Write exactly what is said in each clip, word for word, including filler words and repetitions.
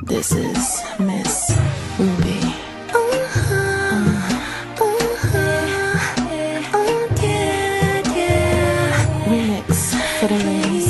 This is Miss Ruby. Remix for the ladies.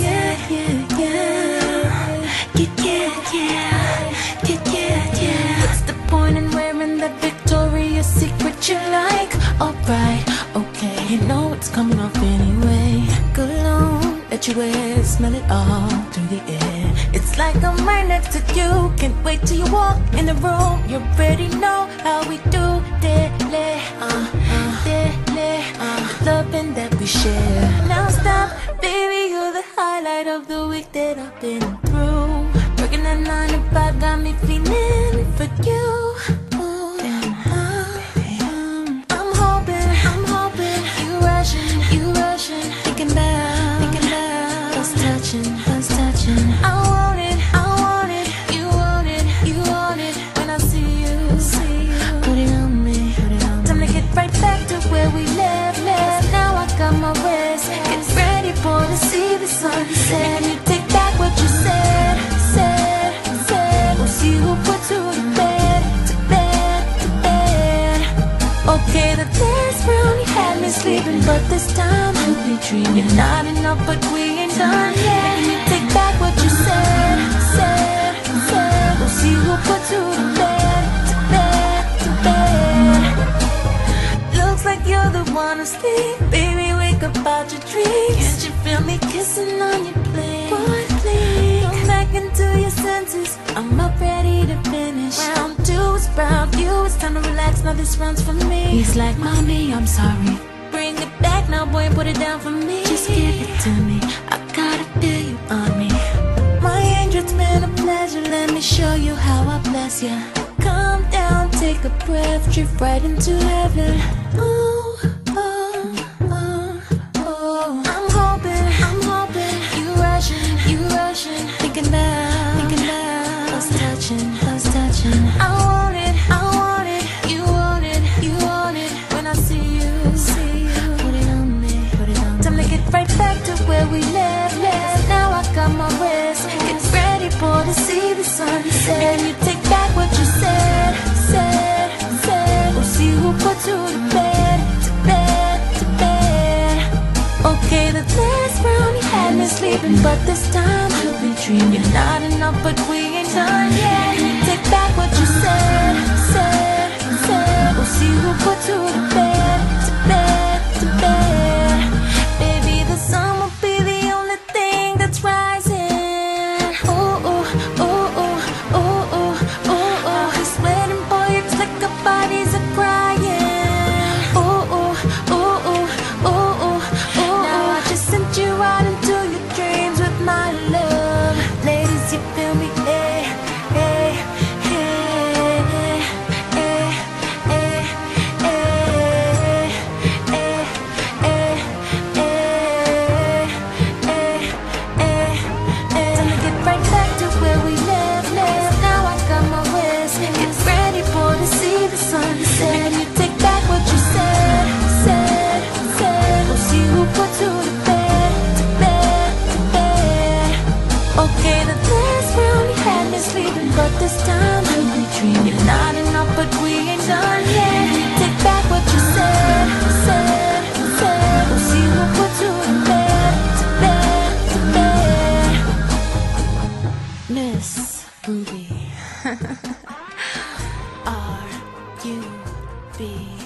What's the point in wearing that Victoria's Secret you like? Alright, okay, you know it's coming off anyway. Cologne that you wear, smell it all through the air. It's like I'm right next to you. Can't wait till you walk in the room. You already know how we do. Daily, uh, uh, daily, uh, loving that we share. Now stop, baby, you're the highlight of the week that I've been through. Working at nine to five got me feeling for you. Ooh, uh, um, I'm hoping, I'm hoping you rushing, you rushing, thinking about, thinking about us touching, us touching. I want it, I want it, you want it, you want it. When I see you, see you, put it on me, put it on me. Time to get right back to where we left, left. Now I got my rest, get ready for to see the sunset. Can you take back what you said, said, said? We'll see who puts you to bed, to bed, to bed. Okay, the last round you had me sleeping, but this time you'll be dreaming. You're not enough, but we ain't done yet. Can you take back what you said, said, said? We'll see who puts you to bed, to bed, to bed. Looks like you're the one asleep. Baby, wake up out your dreams. Can't you feel me kissing on your plate? Boy, please come back into your senses. I'm up ready to finish. Round two is round you. It's time to relax, now this round's for me. He's like, mommy, I'm sorry. Bring it back now, boy, and put it down for me. Just give it to me, I gotta feel you on me. My angel, it's been a pleasure. Let me show you how I bless ya. Calm down, take a breath, drift right into heaven. Ooh, oh, oh, oh. I'm hoping, I'm hoping you rushing, you rushing, thinking about, thinking about us touching, us touching. I want it, I want it, you want it, you want it. When I see you, see you, put it on me, put it on me. Time to get right back to where we left, left. Now I got my rest, get ready for to see the sunset. And you take back what you said, said, said. We'll see who puts you to bed, to bed, to bed. Okay, the last round you had me sleeping, but this time you'll be dreaming. You're not enough, but we ain't done yet. Can you take back what you said, said, said? We'll see who puts you to bed, to bed, to bed. Baby, the sun will be the only thing that's rising. Ooh, ooh, ooh, ooh, ooh, ooh, ooh, ooh. He's waiting for you, it's like our bodies are crying. Ooh, ooh, ooh, ooh, ooh, ooh, ooh. Now I just sent you out into your dreams with my love. Ladies, you feel me? Hey, hey, hey, hey, hey, hey, hey, hey, hey, hey, hey. Time to get right back to where we left, left. Now I got my rest, get ready for to see the sunset. Can you take back what you said, said, said? We'll see who puts you to bed, to bed, to bed. Okay, the last round you had me sleeping, but this time you'll be dreaming. You're not enough, but we ain't done yet. Can you take back what you said, said, said? We'll see who puts you to bed, to bed, to bed. Miss Ruby. R U B